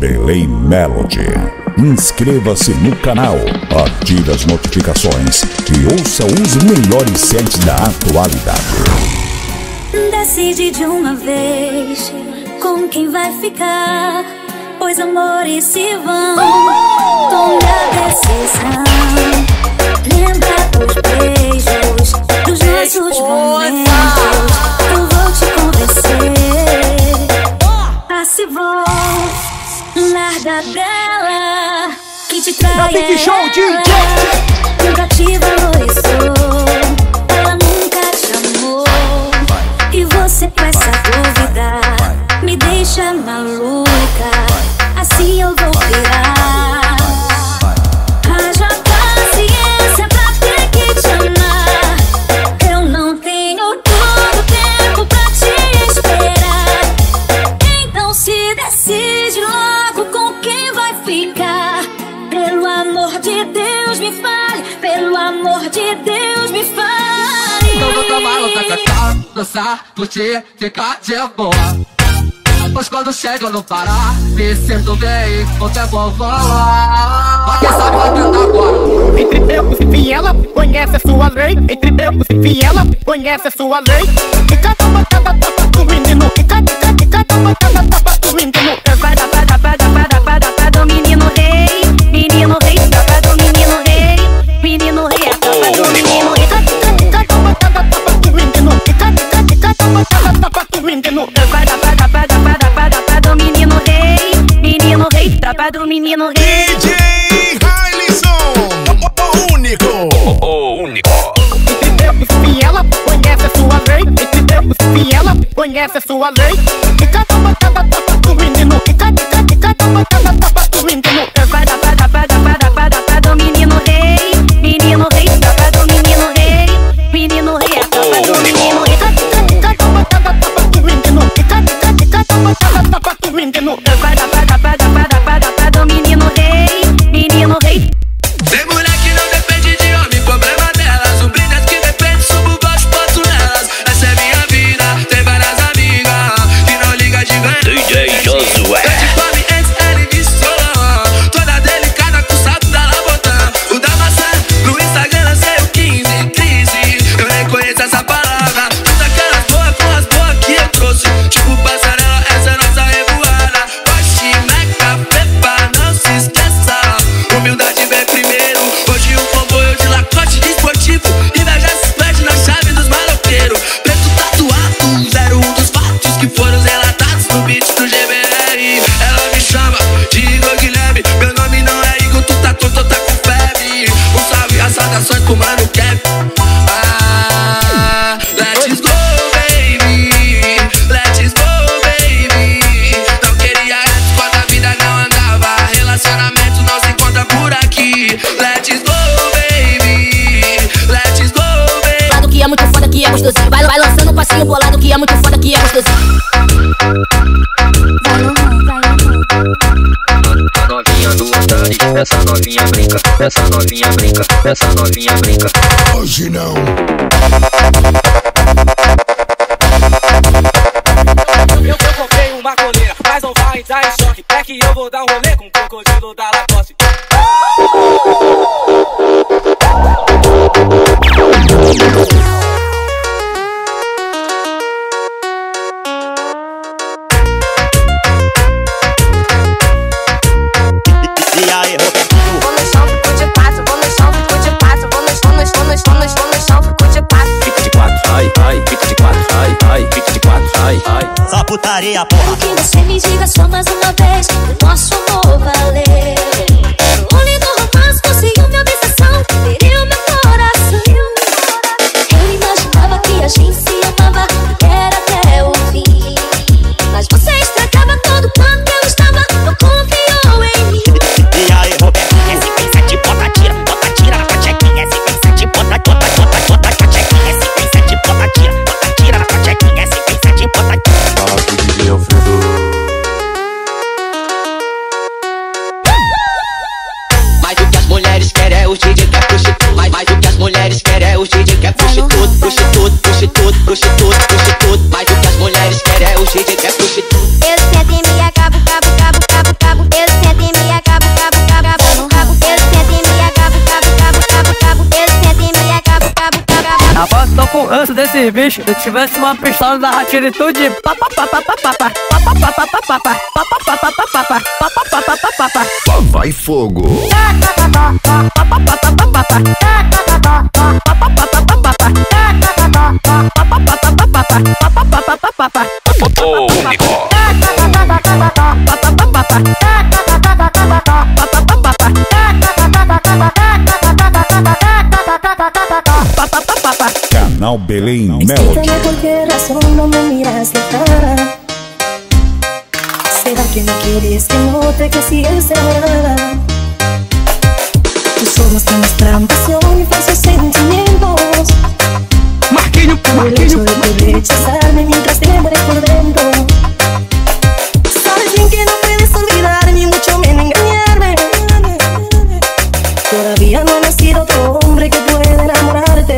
Vanderlei Melody. Inscreva-se no canal, ative as notificações e ouça os melhores sets da atualidade. Decide de uma vez com quem vai ficar, pois amores se vão. Tome a decisão. Lembra dos beijos, dos nossos momentos. Eu vou te convencer. Passe vou, larga dela, que te trai nunca te valorizou. Ela nunca te amou. E você com essa dúvida me deixa maluca. Assim eu vou virar. Haja paciência pra ter que te amar. Eu não tenho todo tempo pra te esperar. Então se decide logo com quem vai ficar. Pelo amor de Deus me fale. Pelo amor de Deus me fale. Então vou tomar outra cantar, dançar, curtir, ficar de boa. Pois quando chega eu não parar, me sinto bem, o tempo voa. Mas quem sabe vai tentar agora. Entre tempos e fiela, conhece a sua lei. Entre tempos e fiela, conhece a sua lei. E cada uma tapa do menino. E cada uma tapa do menino. Vai do menino rei. Menino rei, tapa do menino rei. Menino rei, tapa do menino rei. E cada uma tapa do menino. E cada uma tapa do menino. Vai do menino rei. Menino rei, tapa do menino rei. DJ Hailison, o único. O único. Entre tempos e fiela, conhece a sua lei. Entre tempos e fiela, conhece a sua lei. E cada uma tapa do menino. E cada uma tapa do menino. Vai do menino rei. Menino rei, tapa do menino rei. Menino rei, tapa do menino rei. E cada uma tapa do menino. E cada uma tapa do menino. Vai do menino rei. Menino rei. Tem mulher que não depende de homem, problema delas. Um brilho que depende, subo baixo, posto nelas. Essa é minha vida, tem várias amigas que não liga de ganhar. DJ Josué. Eu te come antes, ele visto toda delicada com o saco da Labotã. O da maçã, no Instagram lancei o 15, crise. Eu nem conheço essa palavra. Fiz aquelas boas com as boas que eu trouxe. Tipo passarela, essa é nossa revoada. Poste, meca, pepa, não se esqueça. Humildade vem primeiro. Hoje um comboio de lacote desportivo. Inveja se perde na chave dos maloqueiros. Preto tatuado, 01 dos fatos que foram relatados no beat do GBR. Ela me chama de Igor Guilherme. Meu nome não é Igor, tu tá tonto, tá com febre. Um salve, as saudações pro mano Kevin. Let's go, baby. Let's go, baby. Não queria antes quando a vida não andava. Relacionamento não se encontra por aqui. Let's go, baby. Let's go, baby. Bolado que é muito foda, que é gostosinho. Vai lançando um passinho bolado que é muito foda, que é gostosinho. A novinha do Antani, essa novinha brinca, essa novinha brinca, essa novinha brinca. Hoje não. Eu comprei uma coleira, mas não vai entrar em choque. É que eu vou dar um rolê com o crocodilo da Lacoste. E aí, Vou no chão, fico de quatro, vou no chão, fico de quatro, vou no chão, fico de quatro. fica de quatro, ai, ai, fica de quatro, ai, ai, fica de quatro, ai, ai. Só putaria, porra. Que você me diga só mais uma vez que nosso amor valeu. O lindo romance com ciúme e obsessão feriu meu coração. Eu imaginava que a gente se amava e era até o fim. Mas você estragava todo quanto eu estava, não confiou em mim. E aí, Roberto, esse pensante bota tira na tua chequinha. Esse pensante bota tira na tua chequinha. Esse pensante bota tira na tua chequinha. Esse pensante bota fala pro DJ Alfredo. aquele bicho, se eu tivesse uma pistola da ratira e tudo de Vai fogo. Canal Belém Melody. Explícame por qué razón no me miras la cara. ¿Será que no quieres que note que sigues enamorada? Tus ojos tienes pasión y falsos sentimientos. Marquinho, Por el hecho de tu rechazarme mientras te mueres por dentro. Sabes bien que no puedes olvidarme ni mucho menos engañarme. Todavía no ha nacido otro hombre que pueda enamorarte.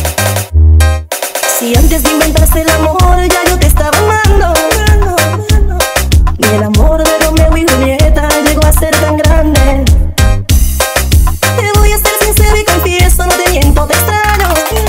Si antes de inventarse el amor ya yo te estaba amando. Ni el amor de Romeo y Julieta llegó a ser tan grande. Te voy a ser sincero y confieso, no te miento, te extraño.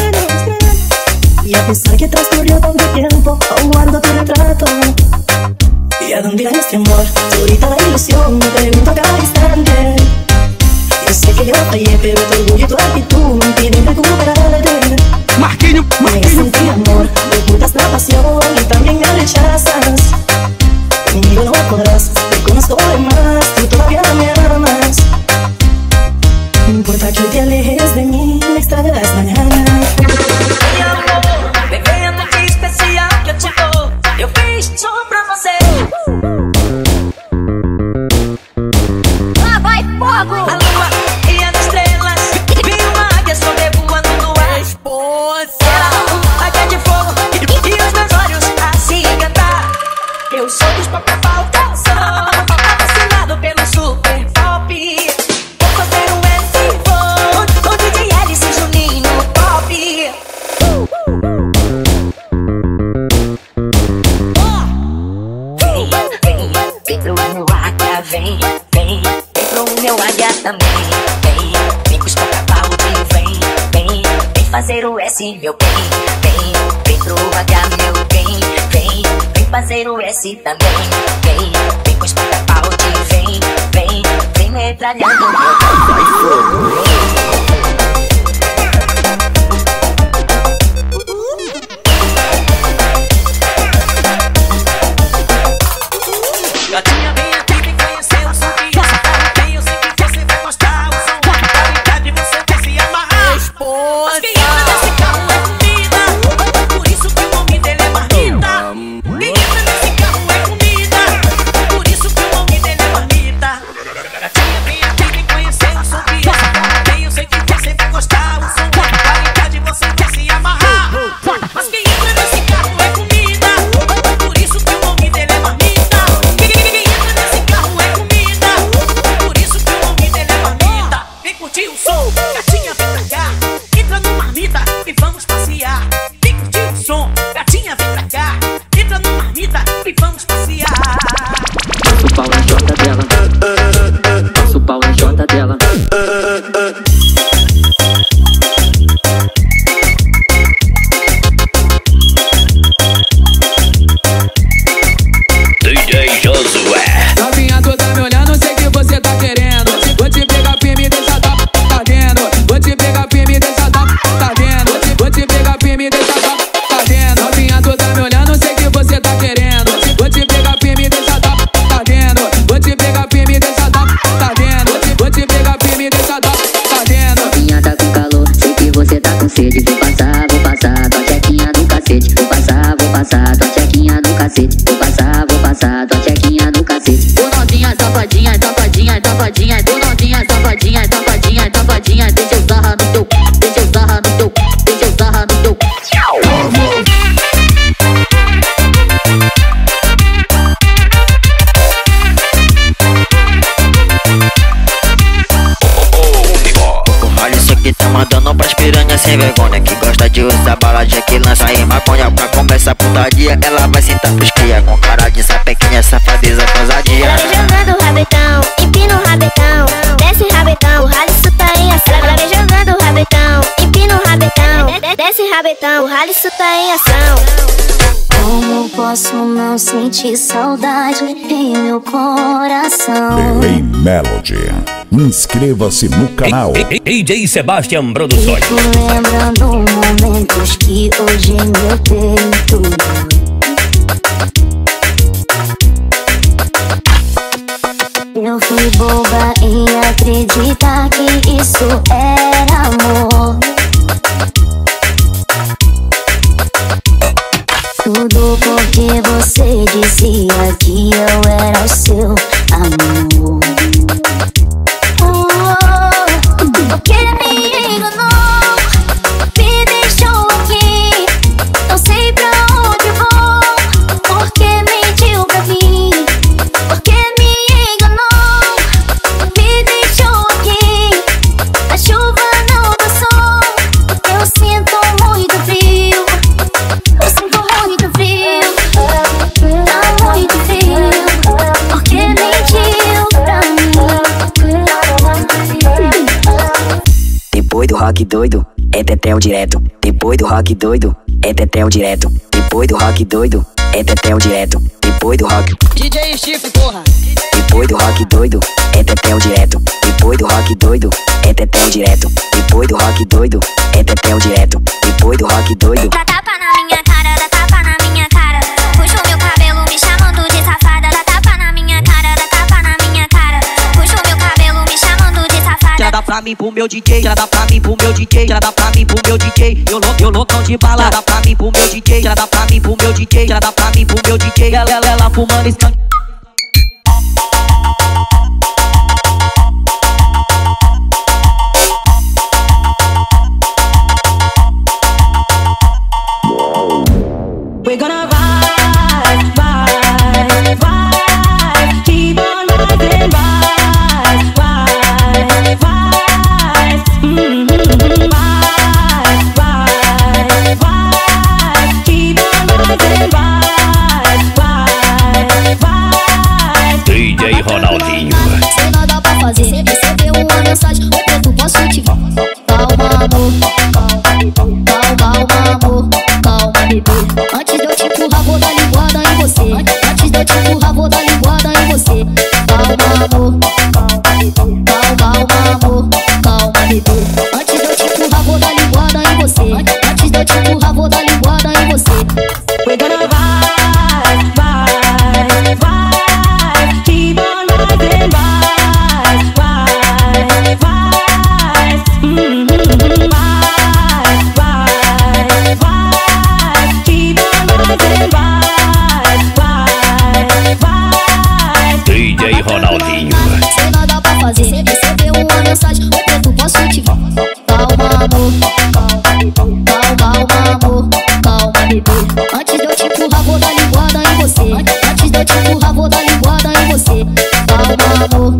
Y a pesar que transcurrió tanto tiempo, aún guardo tu retrato. ¿Y a dónde irá nuestro amor? Ahorita la ilusión me pregunto a cada instante. Yo sé que yo fallé, pero tu orgullo y tu actitud me impiden recuperarte. Marquinho, Niegas en ti amor, me ocultas la pasión y también me rechazas. Conmigo no podrás, te conozco de más, tú todavía me amas. No importa que te alejes de mí, me extrañarás mañana. Ei amor, bebendo que especial que eu te dou. Eu fiz só pra você. Lá vai fogo! A lua e as estrelas, vi uma águia sobrevoando no ar. Era águia de fogo e os meus olhos assim cantar. Eu sou dos pop falta, sou apaixonado pelo super pop. Vou fazer um S4 com DJ Alice e Juninho Pop. Vem pro meu águia, vem pro meu águia também. Vem com os toca-balde, vem fazer o S, meu bem. Vem pro águia, meu bem. Vem fazer o S também. Vem com os toca-balde, vem metralhando meu bem. Vai fogo. Gatinha, vem aqui me conhecer, o som que eu sei que você vai gostar. O som da qualidade, você vai se amarrar. Mas quem entra nesse carro é comida, por isso que o nome dele é marmita. Quem entra nesse carro é comida, por isso que o nome dele é marmita. Gatinha, vem aqui me conhecer, o som que eu sei que você vai gostar. O som da qualidade, você vai se amarrar. Mas quem entra nesse carro é comida, por isso que o nome dele é marmita. Vem curtir o som, gatinha vem pra cá. Entra no marmita e vamos passear. Vem curtir o som, gatinha vem pra cá. Entra no marmita e vamos passear. Passo o pau na jota dela. Passo o pau na jota dela. DJ Josué. Novinha, tu tá me olhando, sei que você tá querendo. Vou te pegar firme e deixar tá vendo. Vou te pegar firme e deixar tá vendo. Vou te pegar firme e deixar tá vendo. Novinha, tu tá me olhando, sei que você tá querendo. Vou te pegar firme e deixar tá vendo. Vou te pegar firme e deixar tá vendo. Vou te pegar firme e deixar tá vendo. Novinha tá com calor, sei que você tá com sede. Vou passar tua chequinha no cacete. Vou passar tua chequinha no cacete. Vou passar tua chequinha no cacete. Ô novinha safadinha, safadinha, safadinha. Ô novinha safadinha, safadinha, safadinha. Deixa eu sarrar no teu, deixa eu sarrar no teu, deixa eu sarrar no teu. Olha isso que tá mandando pras piranhas sem vergonha, que gosta de usar baladinha, que lança em maconha. Pra começar putaria, ela vai sentar pros cria, com cara de sapequinha, safadeza, ousadia. Ela vem jogando o rabetão, empina o rabetão. Desce rabetão, o raliço tá em ação. Ela vem jogando o rabetão, empina o rabetão. Desce rabetão, o raliço tá em ação. Como posso não sentir saudade em meu coração? Delay Melody. Inscreva-se no canal. DJ Sebastian Produções. Fico lembrando momentos que hoje em meu peito. Eu fui boba em acreditar que isso era amor. Tudo porque você dizia que eu era o seu amor. Porque me enganou, me deixou aqui, não sei pra onde vou. Porque mentiu pra mim, porque me enganou, me deixou aqui. A chuva não passou, eu sinto muito frio. Eu sinto muito frio, tá muito frio. Porque mentiu pra mim. Depois do rock doido, é tetel direto. Depois do rock doido, é tetel direto. Depois do rock doido, é tetel direto. Depois do rock DJ Chifre, porra. Depois do rock doido, é tetel direto. Depois do rock doido, é tetel direto. Depois do rock doido, é tetel direto. Depois do rock doido. Dá tapa na minha cara, dá tapa na minha cara. Puxa o meu cabelo me chamando de safada. Dá tapa na minha cara, dá tapa na minha cara. Puxa o meu cabelo me chamando de safada. Já dá pra mim pro meu DJ, já dá pra mim pro meu DJ, já dá pra mim pro meu DJ. Eu loucão de bala, já dá pra mim pro meu DJ, já dá pra mim pro meu DJ, já dá pra mim pro meu DJ. Ela fumando skunk. We're gonna ride, ride, ride. Keep on riding, ride, ride, ride. Ride, ride, ride. Keep on riding, ride, ride, ride. DJ Ronaldinho. Sem nada pra fazer, recebeu uma mensagem. Oi, preto, posso te ver? Calma, amor. Calma, amor. Calma, bebê. Antes de eu te empurrar, vou dar linguada em você. Antes de eu te empurrar, vou dar linguada em você. Calma, amor. Calma, amor. Calma, bebê. Antes de eu te empurrar, vou dar linguada em você. Antes de eu te empurrar, vou dar linguada em você. We're gonna ride, ride, ride. Keep on riding, ride, ride, ride. Ride, ride, ride. Keep on riding, ride, ride, ride. DJ Ronaldinho. Sem nada pra fazer, recebeu uma mensagem. Oi, preto, posso te ver? Calma, amor. Calma, amor. Calma, bebê. Antes de eu te empurrar, vou dar linguada em você. Antes de eu te empurrar, vou dar linguada em você. Calma, amor.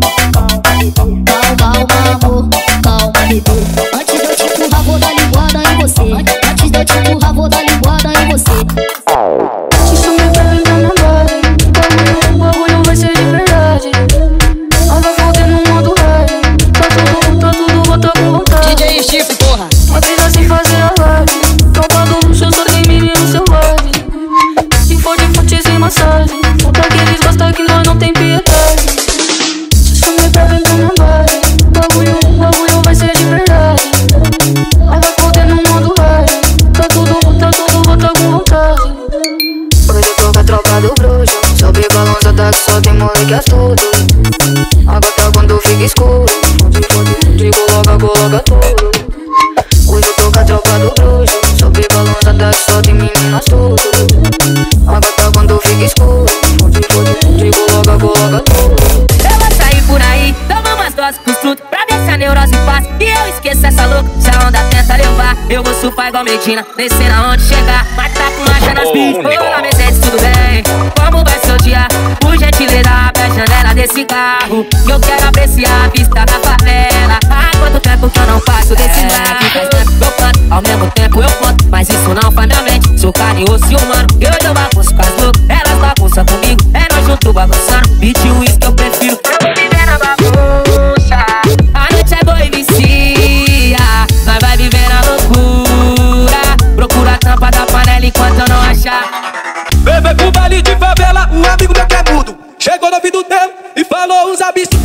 Calma, amor. Calma, bebê. Antes de eu te empurrar, vou dar linguada em você. Antes de eu te empurrar, vou dar linguada em você. Se isso me pega na base, o bagulho vai ser de verdade. Anda fodendo no modo hard. Tá tudo, bota com vontade. DJ Chifre, porra. A vida sem fazer a live. Tropa do luxo, só tem menino selvagem. Se for de forte sem massagem, conta que eles gostam que nós não tem piedade. Se isso me pega na base, o bagulho vai ser de verdade. Anda fodendo no modo hard. Tá tudo, bota com vontade. Hoje eu tô com a tropa do bruxo. Sobe balançada que só tem moleque é tudo. A gata quando fica escuro, de coloca tudo. Hoje eu tô com a tropa do bruxo. Sobe balançada que só tem meninas tudo. A gata quando fica escuro, de coloca tudo. Eu vou sair por aí, toma umas doses com fruto pra ver se a neurose passa. E eu esqueço essa louca, se a onda tenta levar, eu vou surfar igual Medina, descer aonde chegar. Mas tá com marcha nas pistas. Olá, Mercedes, tudo bem? Como vai seu dia? Por gentileza, abre a janela desse carro, que eu quero apreciar a vista da favela. Há quanto tempo que eu não passo desse lado? Faz tempo que eu canto, ao mesmo tempo eu conto, mas isso não faz minha mente. Sou carne, osso e humano, eu bagunço com as loucas, elas bagunçam comigo, é nós juntos bagunçando. Beat e uísque eu prefiro, eu vou viver na bagunça. A noite é boa e vicia, nós vai viver na loucura. Procura a tampa da panela. que é mudo. Chegou no ouvido dele e falou uns absurdos.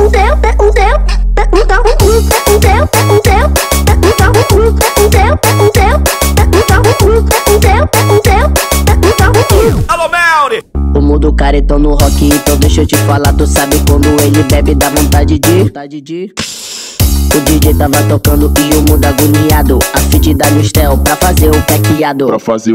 Alô, Melry! O mundo caretão no rock, então deixa eu te falar. Tu sabe quando ele bebe dá vontade de... O DJ tava tocando e o mundo agoniado. A fit da Nustel pra fazer o pequeado.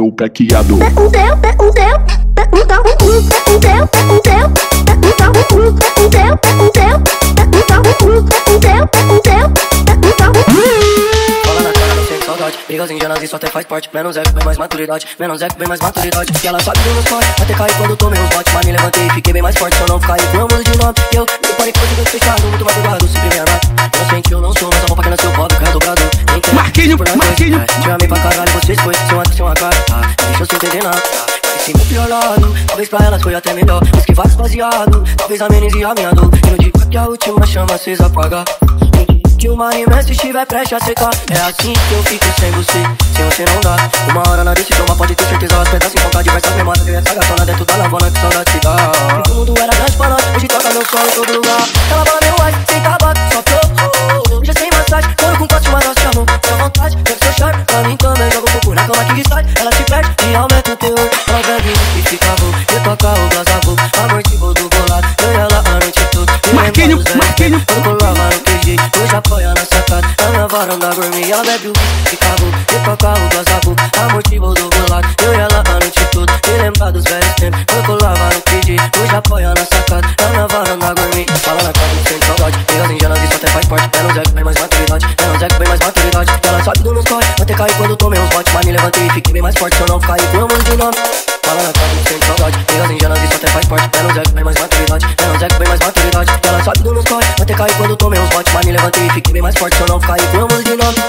Brigas indianas, isso até faz parte. Menos eco, bem mais maturidade. Menos eco, bem mais maturidade. E ela sabe que eu não corre. Até cair quando tomei uns botes. Mas me levantei e fiquei bem mais forte. Só não ficar aí com meu mundo de nome. Eu parei com o fechado. Muito mais cuidado, sempre me amar. Inocente eu não sou, mas a roupa que nasceu pobre, cara dobrado. Marquinho. Te amei pra caralho, vocês foi. Sem uma cara, deixa eu sem entender nada. Esse meu pior lado, talvez pra elas foi até melhor. Mas que vai baseado, talvez amenize a minha dor. E no dia que a última chama cês apagar. Que uma imensa estiver prestes a secar. É assim que eu fico sem você não dá. Uma hora na decisão, mas pode ter certeza. As pedras sem focar diversas memórias. Essa gatona dentro da lavona, que saudade te dá. O mundo era grande pra nós, hoje toca meu sol em todo lugar. Ela fala meu ar, sem tabaco, só flow. Hoje é sem massagem, quando com corte, mas nós te amam. Fica à vontade, deve ser charme. Pra mim também, jogo um pouco na cama que distrai. Ela se perde e aumenta o teor. Ela bebe e fica bom, e toca o glasabo. Amor tipo do bolado, eu e ela a noite toda. Marquinho. Quando colava no PG, hoje apoia na sacada. Na minha varanda gourmet, ela bebe o whisky, fica bom, e toca o glasabo. Amor tipo do bolado, eu e ela a noite toda. E lembra dos velhos tempos, quando colava no PG, hoje apoia na sacada. Na minha varanda gourmet, fala na cara, não sente saudade. Brigas indianas, isso até faz parte. Menos eco, bem mais maturidade. Menos eco, bem mais maturidade. Ela sabe do nos corre, até cair quando tomei uns botes. Mas me levantei e fiquei bem mais forte. Se eu não ficar aí com meu mundo de nome. Fala na cara, não sente saudade. Brigas indianas, isso até faz parte. Menos eco, bem mais maturidade. Menos eco, bem mais maturidade. Ela sabe do nos corre, até cair quando tomei uns botes. Mas me levantei e fiquei bem mais forte. Se eu não ficar aí com meu mundo de nome.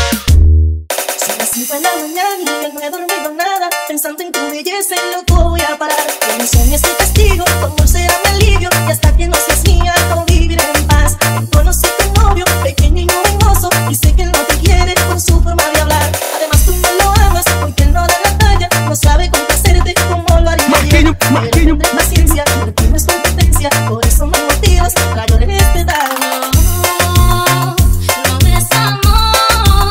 Son las 5 de la mañana y yo no he dormido nada. Pensando en tu belleza y loco voy a parar. En mis sueños soy testigo, tu amor será mi alivio. Y hasta que no seas mía, no viviré en paz. Conocí a tu novio, pequeño y muy hermoso. Y sé que él no te quiere por su forma de hablar. Además tú no lo amas, porque él no da la talla. No sabe complacerte como lo haría yo. Pero tendré paciencia, no tienes competencia. Por eso no hay motivos para llorar este daño. No desamor.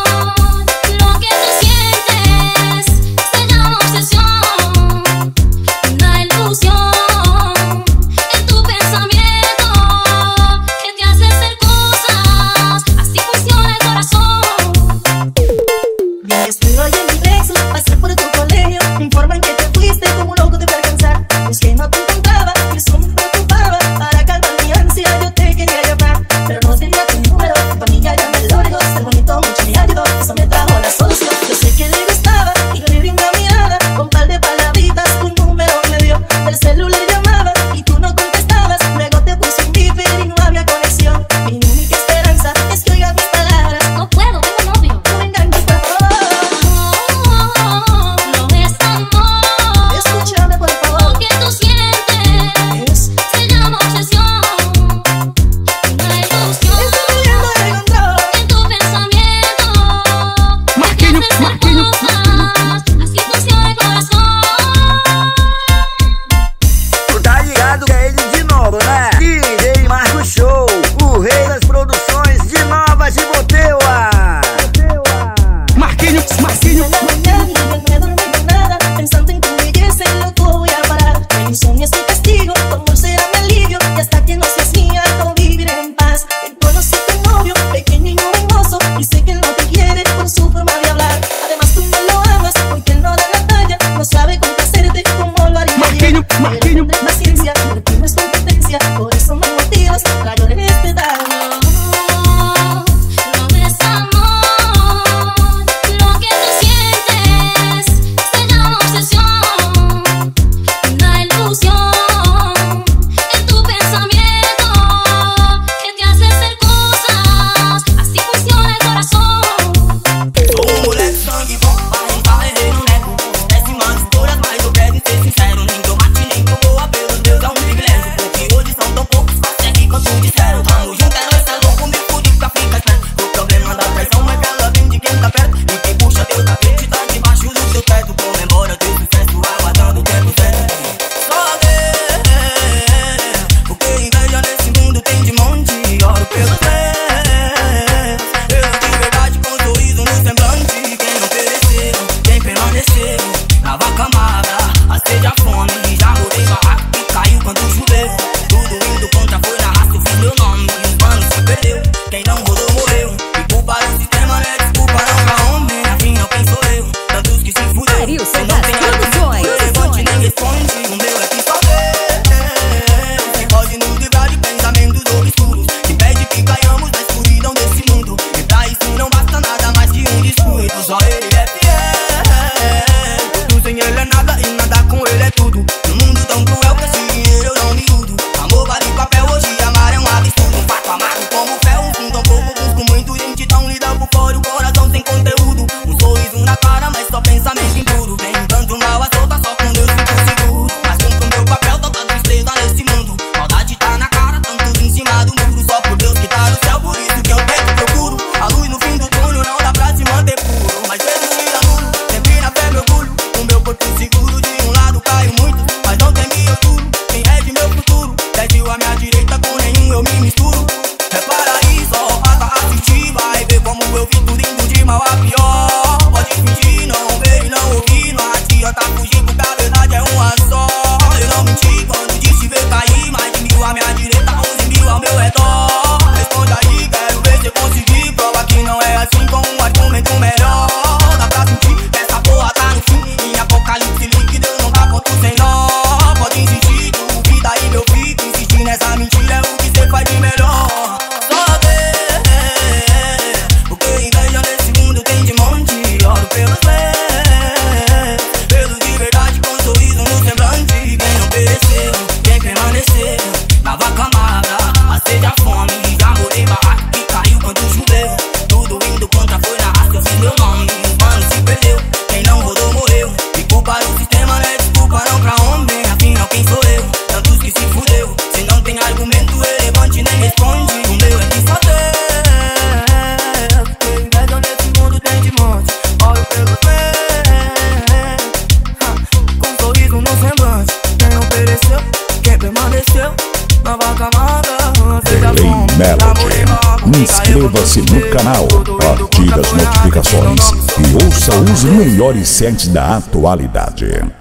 nova camada. Delay Melody. Inscreva-se no canal, ative as notificações e ouça os melhores sets da atualidade.